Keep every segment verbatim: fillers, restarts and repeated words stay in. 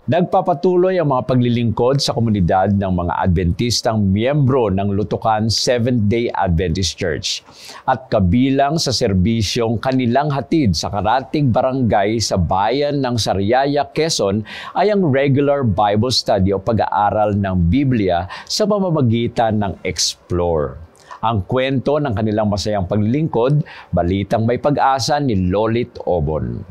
Nagpapatuloy ang mga paglilingkod sa komunidad ng mga Adventistang miyembro ng Lutukan Seventh-day Adventist Church at kabilang sa serbisyong kanilang hatid sa karatig barangay sa bayan ng Sariaya, Quezon ay ang regular Bible study o pag-aaral ng Biblia sa pamamagitan ng Explore. Ang kwento ng kanilang masayang paglilingkod, balitang may pag-asa ni Lolit Obon.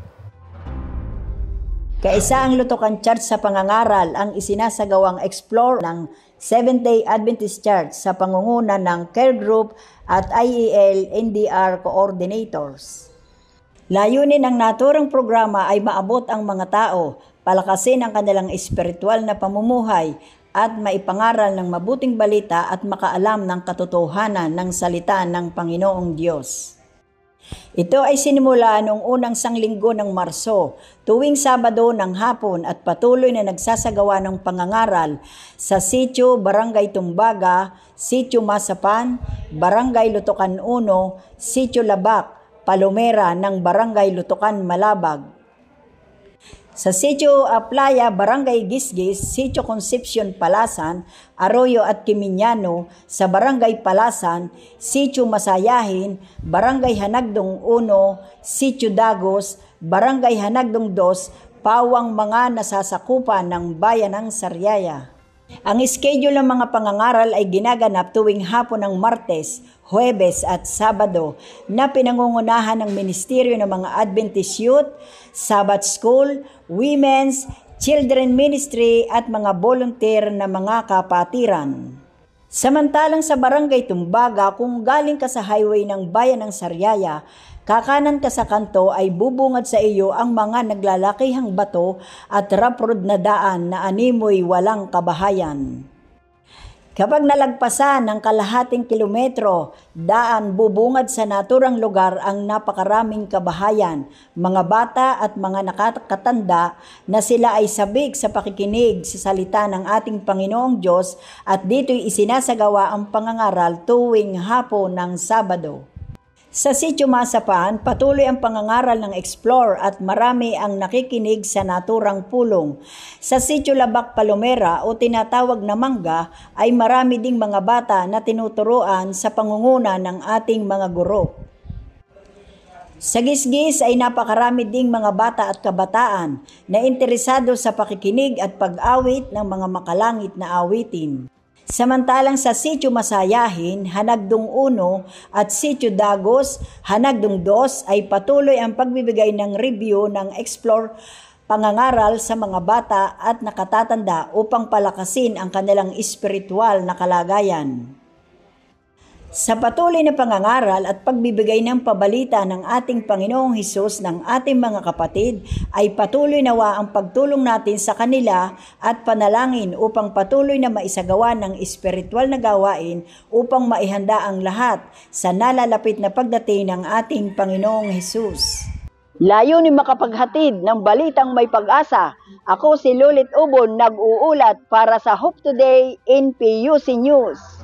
Kaisa ang Lutukan Church sa pangangaral ang isinasagawang Explore ng Seventh-day Adventist Church sa pangunguna ng Care Group at I E L N D R Coordinators. Layunin ng naturang programa ay maabot ang mga tao, palakasin ang kanilang espiritual na pamumuhay at maipangaral ng mabuting balita at makaalam ng katotohanan ng salita ng Panginoong Diyos. Ito ay sinimula noong unang sanglinggo ng Marso, tuwing Sabado ng hapon at patuloy na nagsasagawa ng pangangaral sa Sitio Barangay Tumbaga, Sitio Masapan, Barangay Lutukan one, Sitio Labak, Palomera ng Barangay Lutukan Malabag. Sa Sitio Aplaya, Barangay Gisgis, Sitio Concepcion Palasan, Arroyo at Kimiñano, sa Barangay Palasan, Sitio Masayahin, Barangay Hanagdong one, Sitio Dagos, Barangay Hanagdong two, Pawang mga nasasakupan ng bayan ng Sariaya. Ang schedule ng mga pangangaral ay ginaganap tuwing hapon ng Martes, Huwebes at Sabado na pinangungunahan ng Ministeryo ng mga Adventist Youth, Sabbath School, Women's, Children Ministry at mga volunteer na mga kapatiran. Samantalang sa Barangay Tumbaga, kung galing ka sa highway ng bayan ng Sariaya, kakanan ka sa kanto ay bubungad sa iyo ang mga naglalakihang bato at rough road na daan na animoy walang kabahayan. Kapag nalagpasan ng kalahating kilometro, daan bubungad sa naturang lugar ang napakaraming kabahayan, mga bata at mga nakakatanda na sila ay sabik sa pakikinig sa salita ng ating Panginoong Diyos at dito'y isinasagawa ang pangangaral tuwing hapon ng Sabado. Sa Sitio Masapan, patuloy ang pangangaral ng Explore at marami ang nakikinig sa naturang pulong. Sa Sitio Labak Palomera o tinatawag na Mangga ay marami ding mga bata na tinuturuan sa pangunguna ng ating mga guro. Sa Gisgis ay napakarami ding mga bata at kabataan na interesado sa pakikinig at pag-awit ng mga makalangit na awitin. Samantalang sa Sitio Masayahin, Hanagdong one at Sitio Dagos, Hanagdong two ay patuloy ang pagbibigay ng review ng Explore pangangaral sa mga bata at nakatatanda upang palakasin ang kanilang espiritual na kalagayan. Sa patuloy na pangangaral at pagbibigay ng pabalita ng ating Panginoong Hesus ng ating mga kapatid ay patuloy nawa ang pagtulong natin sa kanila at panalangin upang patuloy na maisagawa ng espiritual na gawain upang maihanda ang lahat sa nalalapit na pagdating ng ating Panginoong Hesus. Layunin makapaghatid ng balitang may pag-asa. Ako si Lolit Obon, nag-uulat para sa Hope Today N P U C News.